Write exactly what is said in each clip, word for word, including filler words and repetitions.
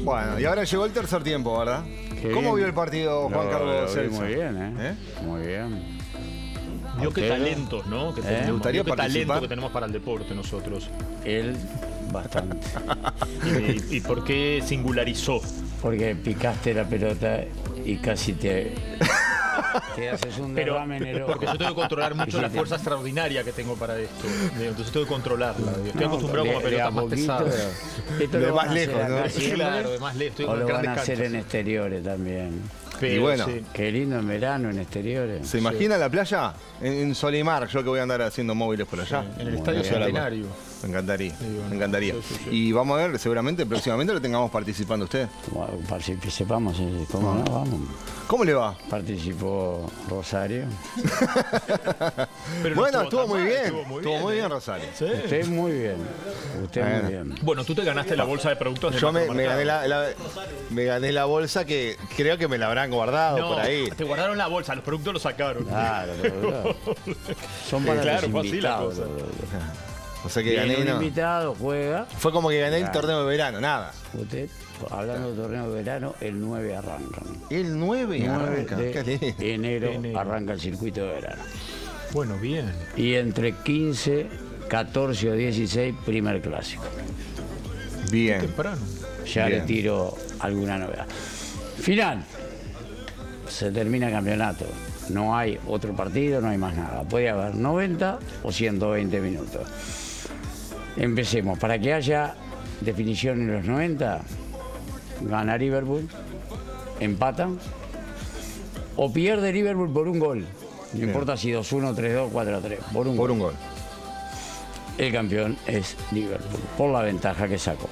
Bueno, y ahora llegó el tercer tiempo, ¿verdad? Qué ¿Cómo bien. vio el partido Juan Lo- Carlos lo vi Celso? Muy bien, ¿eh? ¿Eh? Muy bien. Vio qué Pero, talentos, ¿no? Que ¿eh? tenemos. ¿Te gustaría Vio qué participar? talento que tenemos para el deporte nosotros. Él, bastante. ¿Y, y, y por qué singularizó? Porque picaste la pelota y casi te, te haces un Pero derrame en el ojo. porque yo tengo que controlar mucho la Sí, fuerza extraordinaria que tengo para esto. Digo, entonces tengo que controlarla. Digo, Estoy No, acostumbrado de- como a de pelotas a más poquito, pesadas. Esto De lo más van a hacer lejos, acá ¿no? siempre, Claro, de más lejos. Estoy o con lo van grandes a hacer canchas. en exteriores también. Pero, Y bueno. sí. Qué lindo en verano en exteriores. ¿Se imagina la playa? En, en Solimar, yo que voy a andar haciendo móviles por allá. En el Muy Estadio bien. Centenario. Me encantaría, Sí, bueno, me encantaría. sí, sí, sí. Y vamos a ver, seguramente próximamente lo tengamos participando usted. Bueno, participamos, eh, ¿cómo no? Vamos. ¿Cómo le va? Participó Rosario. Pero no Bueno, estuvo tan muy mal, bien. Estuvo muy Estuvo muy ¿eh? bien, Rosario. Sí. Usted muy bien. Usted Bueno. muy bien. Bueno, tú te ganaste la bolsa de productos de Yo me, me Macromercado. gané la, la- me gané la bolsa que creo que me la habrán guardado No, por ahí. te guardaron la bolsa, los productos los sacaron. Claro, pero, claro. Son para Claro, los fue así la invitados. cosa. O sea que Viene gané, un no. invitado, juega. Fue como que gané el Claro. torneo de verano, nada. Usted, hablando de torneo de verano, el nueve arranca. El nueve nueve arranca. de Qué lindo. enero, Enero. arranca el circuito de verano. Bueno, bien. Y entre quince, catorce o dieciséis, primer clásico. Bien. Temprano. Ya Bien. le tiro alguna novedad. Final. Se termina el campeonato. No hay otro partido, no hay más nada. Puede haber noventa o ciento veinte minutos. Empecemos. Para que haya definición en los noventa, gana Liverpool, empatan o pierde Liverpool por un gol. No Bien. importa si dos uno, tres dos, cuatro tres. Por un Por gol. un gol. El campeón es Liverpool, por la ventaja que sacó.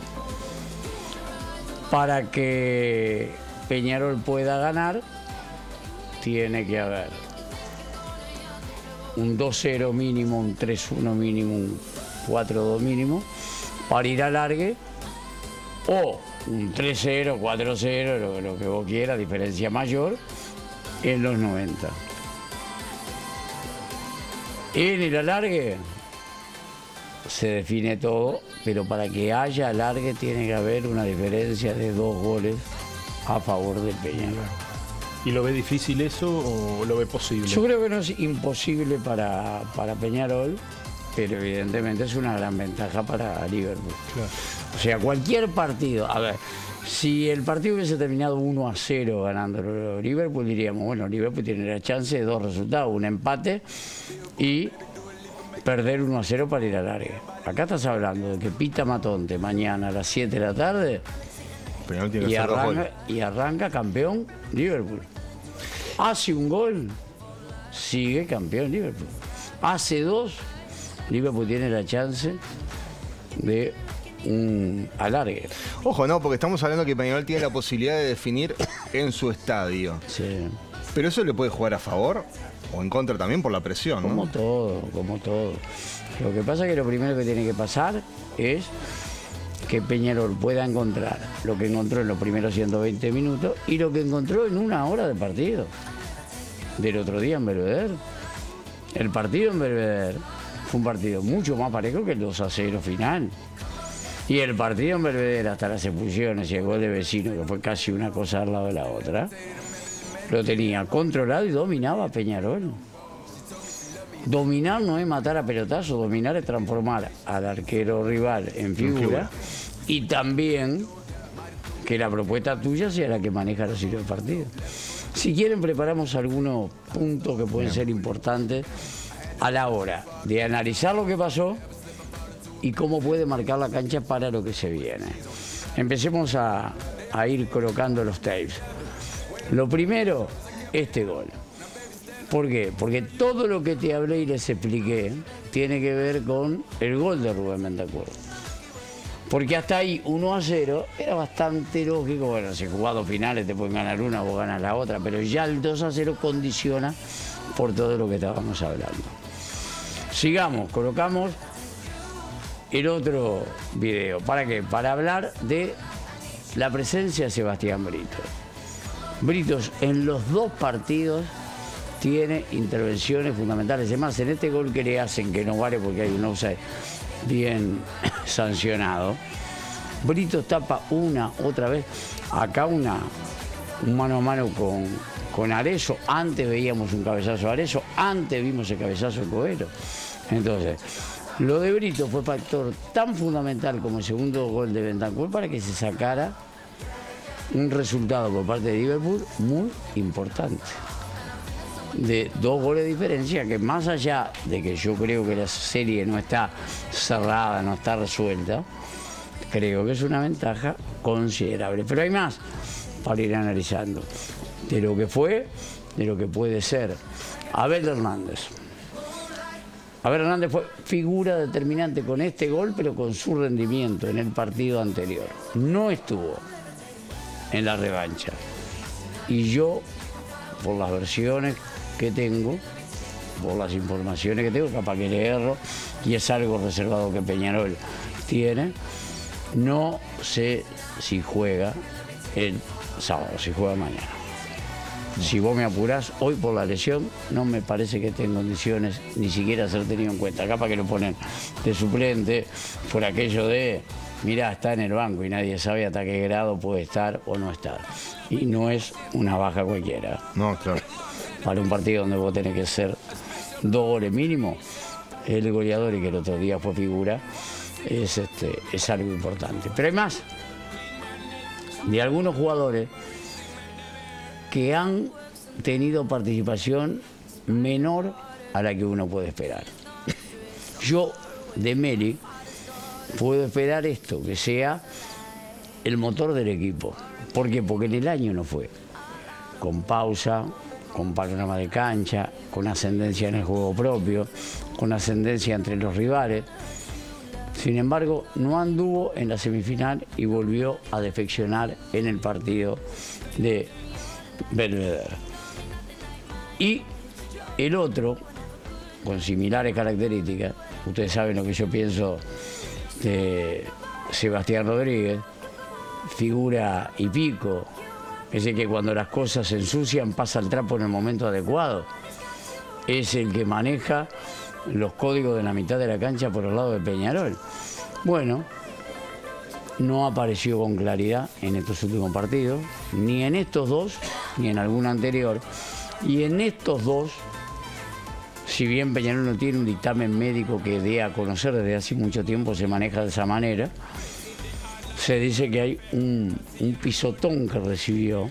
Para que Peñarol pueda ganar, tiene que haber un dos cero mínimo, un tres uno mínimo, un cuatro dos mínimo, para ir a largue, o un tres cero, cuatro cero, lo, lo que vos quieras, diferencia mayor, en los noventa. En el alargue se define todo, pero para que haya alargue tiene que haber una diferencia de dos goles a favor del Peñarol. ¿Y lo ve difícil eso o lo ve posible? Yo creo que no es imposible para, para Peñarol, pero evidentemente es una gran ventaja para Liverpool. Claro. O sea, cualquier partido, a ver, si el partido hubiese terminado uno a cero ganando Liverpool, diríamos, bueno, Liverpool tiene la chance de dos resultados, un empate y perder uno a cero para ir al largue. Acá estás hablando de que pita Matonte mañana a las siete de la tarde Peñarol tiene que y hacer dos goles. arranca, y arranca campeón Liverpool. Hace un gol, sigue campeón Liverpool. Hace dos, Liverpool tiene la chance de un alargue. Ojo, no, porque estamos hablando que Peñarol tiene la posibilidad de definir en su estadio. Sí. Pero eso le puede jugar a favor o en contra también por la presión, Como ¿no? todo, como todo. Lo que pasa es que lo primero que tiene que pasar es que Peñarol pueda encontrar lo que encontró en los primeros ciento veinte minutos y lo que encontró en una hora de partido. Del otro día en Belvedere. El partido en Belvedere fue un partido mucho más parejo que el dos a cero final. Y el partido en Belvedere, hasta las expulsiones y el gol de Vecino, que fue casi una cosa al lado de la otra, lo tenía controlado y dominaba Peñarol. Dominar no es matar a pelotazo, dominar es transformar al arquero rival en figura, figura. y también que la propuesta tuya sea la que maneja los hilos del partido. Si quieren, preparamos algunos puntos que pueden ser importantes a la hora de analizar lo que pasó y cómo puede marcar la cancha para lo que se viene. Empecemos a, a ir colocando los tapes. Lo primero, este gol. ¿Por qué? Porque todo lo que te hablé y les expliqué tiene que ver con el gol de Rubén Bentancur. Porque hasta ahí uno a cero era bastante lógico. Bueno, si jugás dos finales te pueden ganar una o ganas la otra, pero ya el dos a cero condiciona por todo lo que estábamos hablando. Sigamos, colocamos el otro video. ¿Para qué? Para hablar de la presencia de Sebastián Brito. Britos en los dos partidos tiene intervenciones fundamentales. Además, en este gol que le hacen, que no vale porque hay un offside bien sancionado, Brito tapa una, otra vez. Acá una, un mano a mano con, con Arezzo. Antes veíamos un cabezazo de Arezzo. Antes vimos el cabezazo de Covero. Entonces, lo de Brito fue factor tan fundamental como el segundo gol de Bentancur para que se sacara un resultado por parte de Liverpool muy importante. De dos goles de diferencia, que más allá de que yo creo que la serie no está cerrada, no está resuelta, creo que es una ventaja considerable. Pero hay más para ir analizando de lo que fue, de lo que puede ser. Abel Hernández. Abel Hernández fue figura determinante con este gol, pero con su rendimiento en el partido anterior. No estuvo en la revancha. Y yo, por las versiones que tengo, por las informaciones que tengo, capaz que le erro, y es algo reservado que Peñarol tiene, no sé si juega el sábado, si juega mañana. Si vos me apurás, hoy por la lesión, no me parece que esté en condiciones ni siquiera ser tenido en cuenta. Capaz que lo ponen de suplente por aquello de, mirá, está en el banco y nadie sabe hasta qué grado puede estar o no estar. Y no es una baja cualquiera. No, claro. Para un partido donde vos tenés que ser dos goles mínimo, el goleador, y que el otro día fue figura, es, este, es algo importante. Pero hay más de algunos jugadores que han tenido participación menor a la que uno puede esperar. Yo, de Meli, puedo esperar esto, que sea el motor del equipo. ¿Por qué? Porque en el año no fue. Con pausa, con panorama de cancha, con ascendencia en el juego propio, con ascendencia entre los rivales. Sin embargo, no anduvo en la semifinal y volvió a defeccionar en el partido de Belvedere. Y el otro, con similares características, ustedes saben lo que yo pienso de Sebastián Rodríguez, figura y pico, es el que cuando las cosas se ensucian pasa el trapo en el momento adecuado, es el que maneja los códigos de la mitad de la cancha por el lado de Peñarol. Bueno, no apareció con claridad en estos últimos partidos, ni en estos dos, ni en algún anterior. Y en estos dos, si bien Peñarol no tiene un dictamen médico que dé a conocer desde hace mucho tiempo, se maneja de esa manera, se dice que hay un, un pisotón que recibió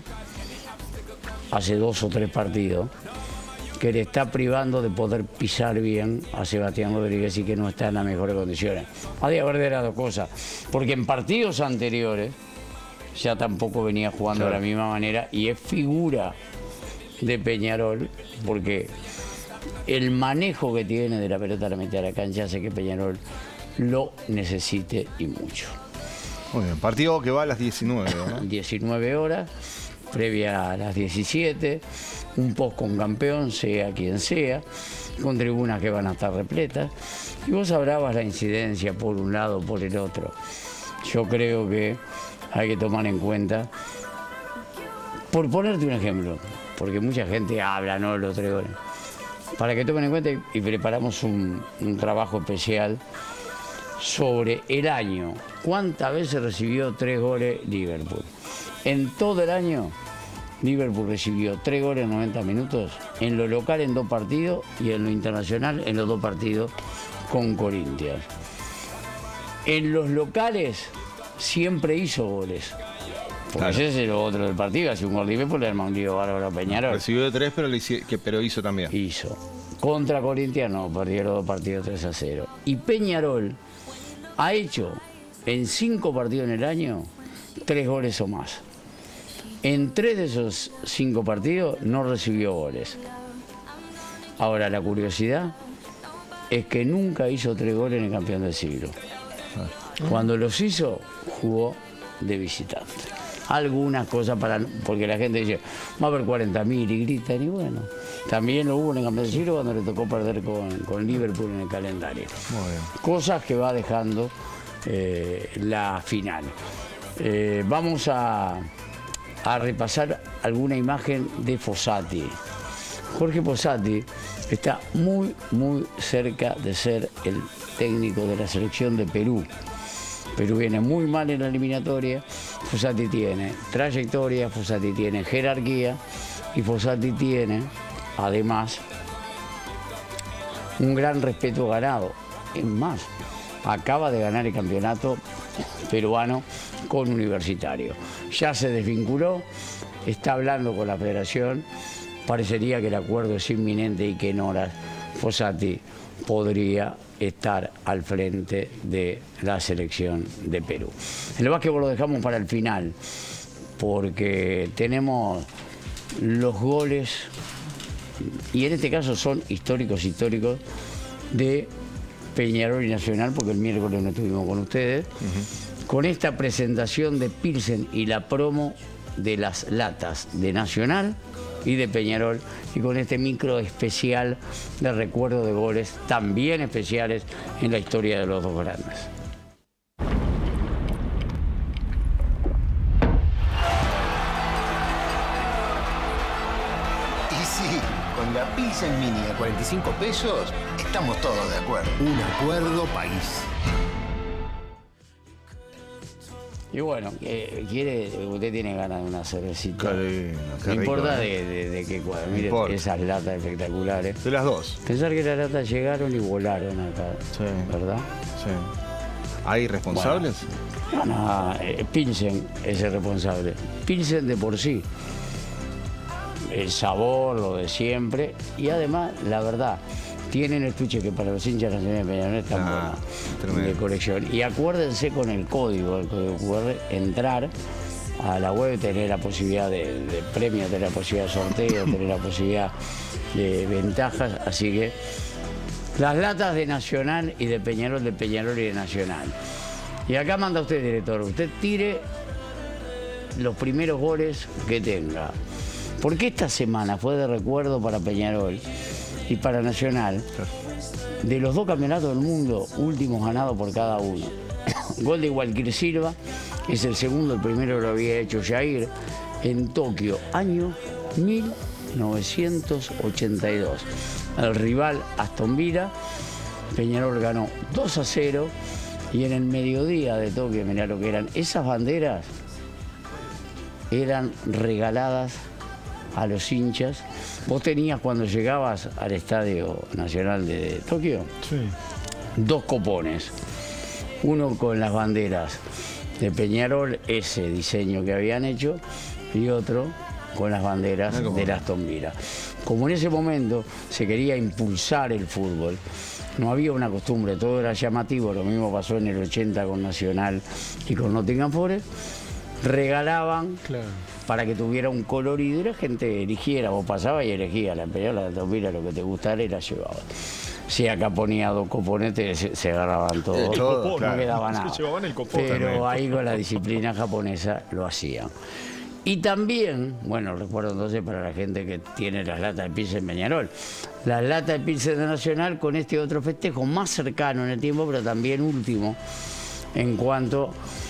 hace dos o tres partidos, que le está privando de poder pisar bien a Sebastián Rodríguez y que no está en las mejores condiciones. Ha de haber de las dos cosas, porque en partidos anteriores ya tampoco venía jugando claro. de la misma manera y es figura de Peñarol, porque el manejo que tiene de la pelota a la mitad de la cancha hace que Peñarol lo necesite y mucho. Muy bien, partido que va a las diecinueve, ¿no? diecinueve horas, previa a las diecisiete, un post con campeón, sea quien sea, con tribunas que van a estar repletas, y vos hablabas la incidencia por un lado o por el otro. Yo creo que hay que tomar en cuenta, por ponerte un ejemplo, porque mucha gente habla, ¿no?, los tres goles, para que tomen en cuenta y preparamos un, un trabajo especial sobre el año. ¿Cuántas veces recibió tres goles Liverpool? En todo el año, Liverpool recibió tres goles en noventa minutos, en lo local en dos partidos y en lo internacional en los dos partidos con Corinthians. En los locales siempre hizo goles. Porque claro. ese es lo otro del partido, hace un gol Liverpool, le arma un lío bárbaro a Peñarol. Recibió de tres, pero, le hizo, que, pero hizo también. Hizo. Contra Corinthians no, perdió los dos partidos tres a cero. Y Peñarol ha hecho en cinco partidos en el año tres goles o más. En tres de esos cinco partidos no recibió goles. Ahora, la curiosidad es que nunca hizo tres goles en el campeón del siglo. Cuando los hizo, jugó de visitante. Algunas cosas para... porque la gente dice, va a haber cuarenta mil y gritan, y bueno, también lo hubo en el campeón del siglo cuando le tocó perder con, con Liverpool en el calendario. Muy bien. Cosas que va dejando eh, la final. Eh, vamos a... a repasar alguna imagen de Fossati. Jorge Fossati está muy, muy cerca de ser el técnico de la selección de Perú. Perú viene muy mal en la eliminatoria. Fossati tiene trayectoria, Fossati tiene jerarquía y Fossati tiene, además, un gran respeto ganado. Es más, acaba de ganar el campeonato peruano con Universitario. Ya se desvinculó, está hablando con la federación. Parecería que el acuerdo es inminente y que en horas Fossati podría estar al frente de la selección de Perú. El básquetbol lo dejamos para el final, porque tenemos los goles, y en este caso son históricos, históricos, de Peñarol y Nacional, porque el miércoles no estuvimos con ustedes, uh-huh. con esta presentación de Pilsen y la promo de las latas de Nacional y de Peñarol, y con este micro especial de recuerdo de goles también especiales en la historia de los dos grandes. Y sí, con la Pilsen Mini a cuarenta y cinco pesos, estamos todos de acuerdo. Un acuerdo país. Y bueno, eh, quiere, usted tiene ganas de una cervecita. Qué, qué no rico, importa ¿eh? de, de, de qué cuadro. Mire importa. Esas latas espectaculares. De las dos. Pensar que las latas llegaron y volaron acá. Sí. ¿Verdad? Sí. ¿Hay responsables? Bueno, no, no, eh, Pilsen es el responsable. Pilsen de por sí. El sabor, lo de siempre. Y además, la verdad, tienen estuche que para los hinchas nacionales de Peñarol es tan Ah, buena de colección. Y acuérdense con el código, el código cu erre, entrar a la web, tener la posibilidad de, de premio, tener la posibilidad de sorteo, tener la posibilidad de ventajas. Así que las latas de Nacional y de Peñarol, de Peñarol y de Nacional. Y acá manda usted, director, usted tire los primeros goles que tenga. Porque esta semana fue de recuerdo para Peñarol y para Nacional, de los dos campeonatos del mundo últimos ganados por cada uno. Gol de Walker Silva, es el segundo, el primero lo había hecho Jair, en Tokio, año mil novecientos ochenta y dos. El rival Aston Villa, Peñarol ganó dos a cero, y en el mediodía de Tokio, mirá lo que eran, esas banderas eran regaladas a los hinchas. Vos tenías, cuando llegabas al Estadio Nacional de Tokio, sí. dos copones. Uno con las banderas de Peñarol, ese diseño que habían hecho, y otro con las banderas de Aston Villa. Como en ese momento se quería impulsar el fútbol, no había una costumbre, todo era llamativo. Lo mismo pasó en el ochenta con Nacional y con Nottingham Forest. Regalaban, claro, para que tuviera un colorido y la gente eligiera. Vos pasabas y elegías la Imperial, la Aston Villa, lo que te gustara y la llevabas. Si acá ponía dos coponetes, se, se agarraban todos, el todo, copón, no quedaba nada. Se llevaban el copón. Pero también. ahí con la disciplina japonesa lo hacían. Y también, bueno, recuerdo entonces para la gente que tiene las latas de Pilsen Peñarol, las latas de Pilsen de Nacional con este otro festejo más cercano en el tiempo, pero también último en cuanto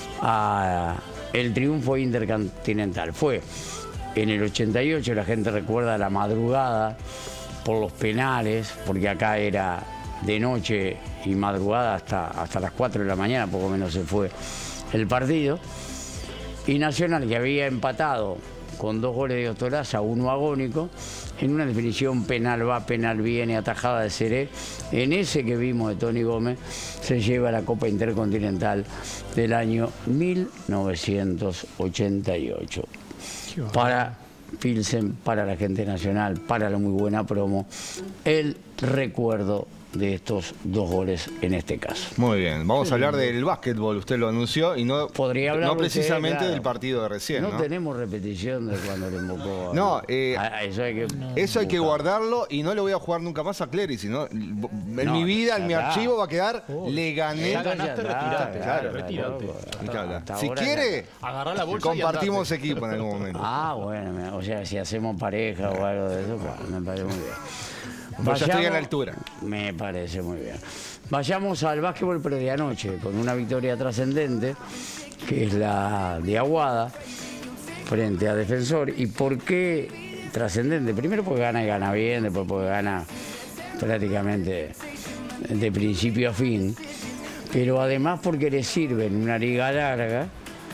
a el triunfo intercontinental. Fue en el ochenta y ocho, la gente recuerda la madrugada por los penales, porque acá era de noche y madrugada hasta, hasta las cuatro de la mañana, poco menos se fue el partido. Y Nacional, que había empatado con dos goles de Ostolaza, uno agónico, en una definición penal va, penal viene, atajada de Seré, en ese que vimos de Tony Gómez, se lleva la Copa Intercontinental del año mil novecientos ochenta y ocho. Para Pilsen, para la gente nacional, para la muy buena promo, el recuerdo de estos dos goles en este caso. Muy bien, vamos a hablar del básquetbol, usted lo anunció, y no, Podría hablar no usted, precisamente claro, del partido de recién, ¿no? No tenemos repetición de cuando le invocó a... No, eh, a, a eso hay que, eso hay que buscar. guardarlo, y no le voy a jugar nunca más a Clery, sino en No, mi vida, ya en mi está. archivo va a quedar, Oh, le gané. ya ganaste, Ya está, retirate, claro, retirate. Y que habla. Hasta Si ahora quiere, Agarrá la bolsa y compartimos andate. equipo en algún momento. Ah, bueno, me- o sea, si hacemos pareja o algo de eso, pues, me parece muy bien. Pues ya estoy a la Vayamos- altura. Me parece muy bien. Vayamos al básquetbol, pero de anoche, con una victoria trascendente, que es la de Aguada, frente a Defensor. ¿Y por qué trascendente? Primero porque gana y gana bien, después porque gana prácticamente de principio a fin. pero además porque le sirve en una liga larga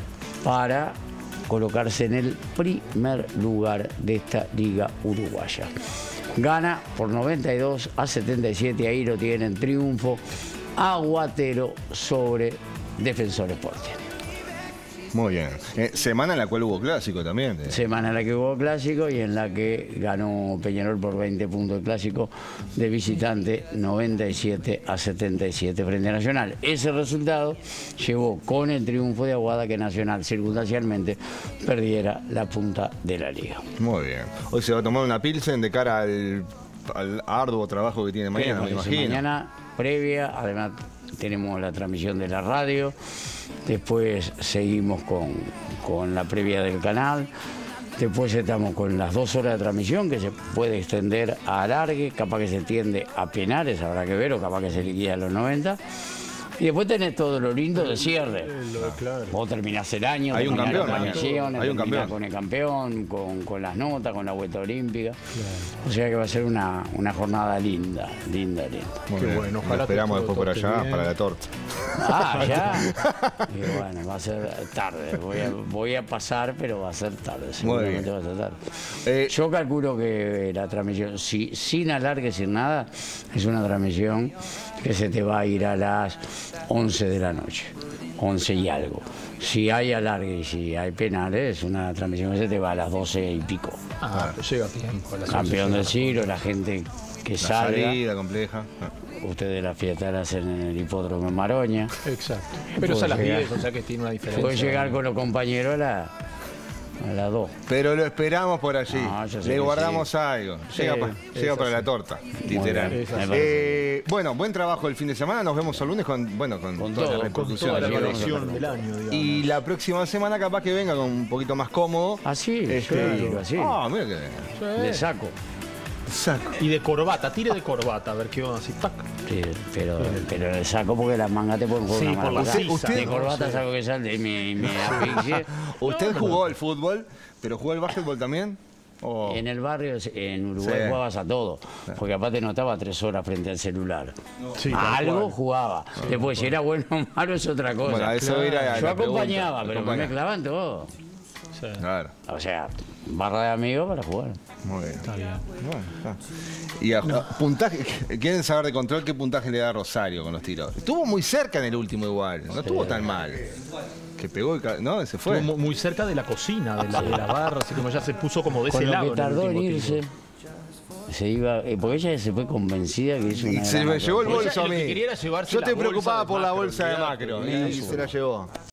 para colocarse en el primer lugar de esta liga uruguaya. Gana por noventa y dos a setenta y siete, ahí lo tienen, triunfo aguatero sobre Defensor Sporting. Muy bien. Eh, semana en la cual hubo clásico también. Eh. Semana en la que hubo clásico y en la que ganó Peñarol por veinte puntos el clásico de visitante, noventa y siete a setenta y siete frente a Nacional. Ese resultado llevó con el triunfo de Aguada que Nacional circunstancialmente perdiera la punta de la liga. Muy bien. Hoy se va a tomar una pilsen de cara al, al arduo trabajo que tiene mañana, me imagino. Mañana previa, además tenemos la transmisión de la radio, después seguimos con, con la previa del canal, después estamos con las dos horas de transmisión que se puede extender a alargue, capaz que se extiende a penales, habrá que ver, o capaz que se liquida a los noventa. Y después tenés todo lo lindo de cierre. Claro. Vos terminás el año, hay un campeón, las premiaciones, hay un campeón con el campeón, con, con las notas, con la vuelta olímpica. Claro. O sea que va a ser una, una jornada linda, linda, linda. Muy Qué bien. Bueno, ojalá. Lo esperamos después por allá bien. Para la torta. Ah, ya. Y bueno, va a ser tarde. Voy a, voy a pasar, pero va a ser tarde. Seguramente va a ser tarde. Eh, Yo calculo que la transmisión, si, sin alargue, sin nada, es una transmisión que se te va a ir a las once de la noche, once y algo. Si hay alargue y si hay penales, es una transmisión que se te va a las doce y pico. Ah, pero llega a tiempo. Campeón del siglo, la gente que la salga. Salida compleja. Ustedes la fiesta la hacen en el hipódromo en Maroña. Exacto. Pero es a las diez, o sea que tiene una diferencia. Puede llegar con los compañeros a la... a las dos. Pero lo esperamos por allí. No, Le guardamos sí. algo. Llega, sí, pa, llega para la torta, literal. Eh, bueno, buen trabajo el fin de semana. Nos vemos el lunes con, bueno, con, con toda todo, la repercusión. Con toda la evaluación del año, digamos. Y la próxima semana capaz que venga con un poquito más cómodo. Así, este, sí, así. Ah, mira que sí. De saco. Saco. Y de corbata, tire de corbata, a ver qué va así. ¡Tac! Sí, pero, pero de saco porque las mangas te pueden jugar sí, una por manga. usted, usted, de corbata sí. Saco que sale y me, me asfixie. ¿Usted no, jugó al fútbol, pero jugó al básquetbol también? ¿O? En el barrio, en Uruguay, sí. Jugabas a todo. Porque aparte no estaba tres horas frente al celular. Sí, algo jugaba. Sí, Después, si era bueno o malo, es otra cosa. Bueno, eso claro. era Yo acompañaba, pero me mezclaban todo. Sí. Claro. O sea, barra de amigos para jugar. Muy bien. Está bien. Bueno, está. Y a, no. puntaje, ¿quieren saber de control qué puntaje le da Rosario con los tiros? Estuvo muy cerca en el último igual, no sí. estuvo tan mal. Que pegó y no, se fue. Estuvo muy cerca de la cocina, de la, de la barra, así como ya se puso como de con ese lo lado. Que tardó en, en irse. Se iba, porque ella se fue convencida que hizo una y se me llevó el bolso a mí. Yo te preocupaba por la bolsa de Macro y se la llevó.